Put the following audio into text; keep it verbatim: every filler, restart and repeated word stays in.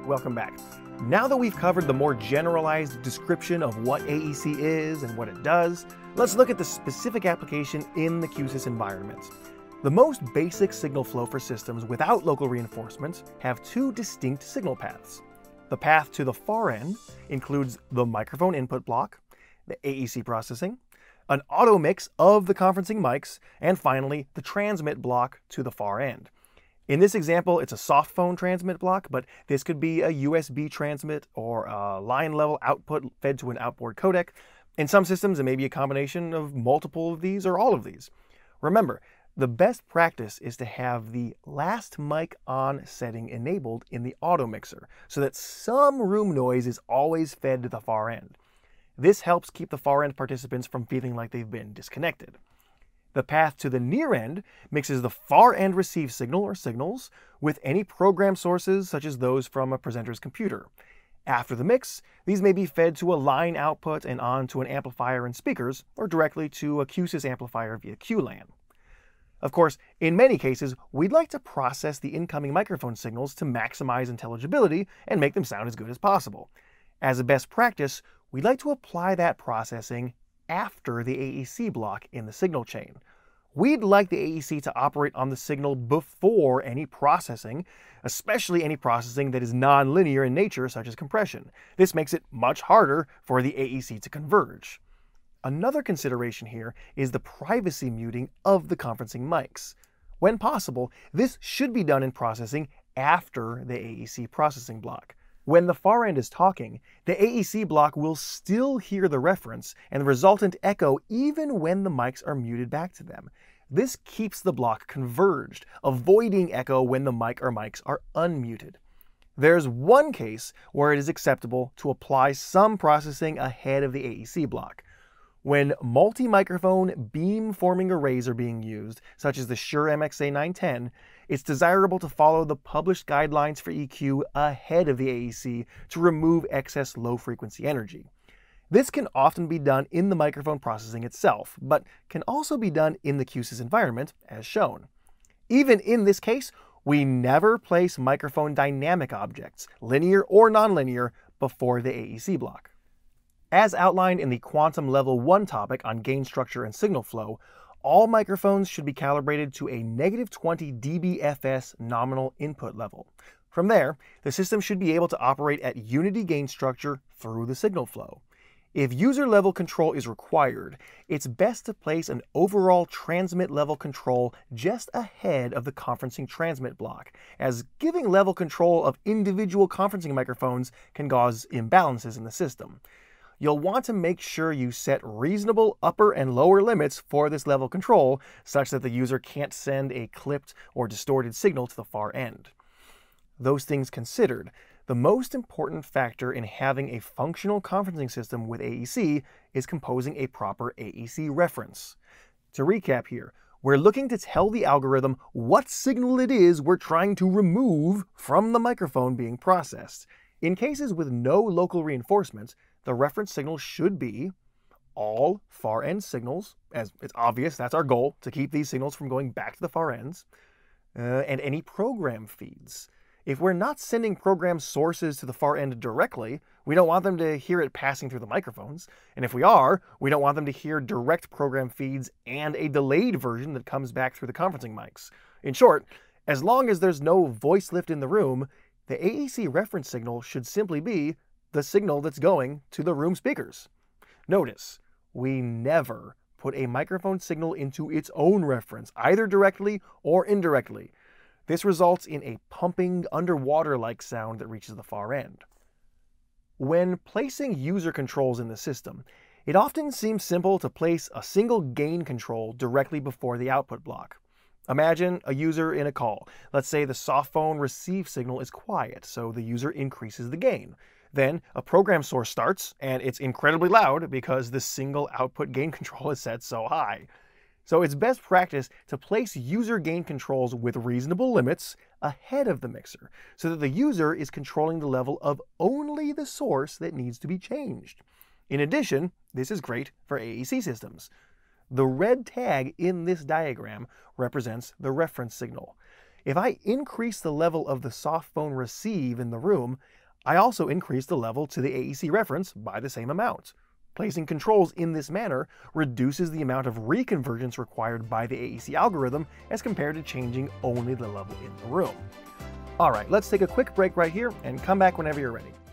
welcome back. Now that we've covered the more generalized description of what A E C is and what it does, let's look at the specific application in the Q S Y S environment. The most basic signal flow for systems without local reinforcements have two distinct signal paths. The path to the far end includes the microphone input block, the A E C processing, an auto mix of the conferencing mics, and finally the transmit block to the far end. In this example, it's a soft phone transmit block, but this could be a U S B transmit or a line level output fed to an outboard codec. In some systems, it may be a combination of multiple of these or all of these. Remember, the best practice is to have the last mic on setting enabled in the auto mixer so that some room noise is always fed to the far end. This helps keep the far end participants from feeling like they've been disconnected. The path to the near end mixes the far end receive signal or signals with any program sources such as those from a presenter's computer. After the mix, these may be fed to a line output and on to an amplifier and speakers, or directly to a Q S Y S amplifier via Q LAN. Of course, in many cases, we'd like to process the incoming microphone signals to maximize intelligibility and make them sound as good as possible. As a best practice, we'd like to apply that processing after the A E C block in the signal chain. We'd like the A E C to operate on the signal before any processing, especially any processing that is non-linear in nature, such as compression. This makes it much harder for the A E C to converge. Another consideration here is the privacy muting of the conferencing mics. When possible, this should be done in processing after the A E C processing block. When the far end is talking, the A E C block will still hear the reference and the resultant echo even when the mics are muted back to them. This keeps the block converged, avoiding echo when the mic or mics are unmuted. There's one case where it is acceptable to apply some processing ahead of the A E C block. When multi-microphone beam-forming arrays are being used, such as the Shure M X A nine ten, it's desirable to follow the published guidelines for E Q ahead of the A E C to remove excess low-frequency energy. This can often be done in the microphone processing itself, but can also be done in the Q S Y S environment, as shown. Even in this case, we never place microphone dynamic objects, linear or nonlinear, before the A E C block. As outlined in the Quantum Level one topic on gain structure and signal flow, all microphones should be calibrated to a negative twenty D B F S nominal input level. From there, the system should be able to operate at unity gain structure through the signal flow. If user level control is required, it's best to place an overall transmit level control just ahead of the conferencing transmit block, as giving level control of individual conferencing microphones can cause imbalances in the system. You'll want to make sure you set reasonable upper and lower limits for this level control, such that the user can't send a clipped or distorted signal to the far end. Those things considered, the most important factor in having a functional conferencing system with A E C is composing a proper A E C reference. To recap here, we're looking to tell the algorithm what signal it is we're trying to remove from the microphone being processed. In cases with no local reinforcements, the reference signal should be all far end signals, as it's obvious that's our goal, to keep these signals from going back to the far ends, uh, and any program feeds. If we're not sending program sources to the far end directly, we don't want them to hear it passing through the microphones, and if we are, we don't want them to hear direct program feeds and a delayed version that comes back through the conferencing mics. In short, as long as there's no voice lift in the room, the A E C reference signal should simply be the signal that's going to the room speakers. Notice, we never put a microphone signal into its own reference, either directly or indirectly. This results in a pumping, underwater-like sound that reaches the far end. When placing user controls in the system, it often seems simple to place a single gain control directly before the output block. Imagine a user in a call. Let's say the soft phone receive signal is quiet, so the user increases the gain. Then a program source starts, and it's incredibly loud because the single output gain control is set so high. So it's best practice to place user gain controls with reasonable limits ahead of the mixer, so that the user is controlling the level of only the source that needs to be changed. In addition, this is great for A E C systems. The red tag in this diagram represents the reference signal. If I increase the level of the soft phone receive in the room, I also increase the level to the A E C reference by the same amount. Placing controls in this manner reduces the amount of reconvergence required by the A E C algorithm as compared to changing only the level in the room. All right, let's take a quick break right here and come back whenever you're ready.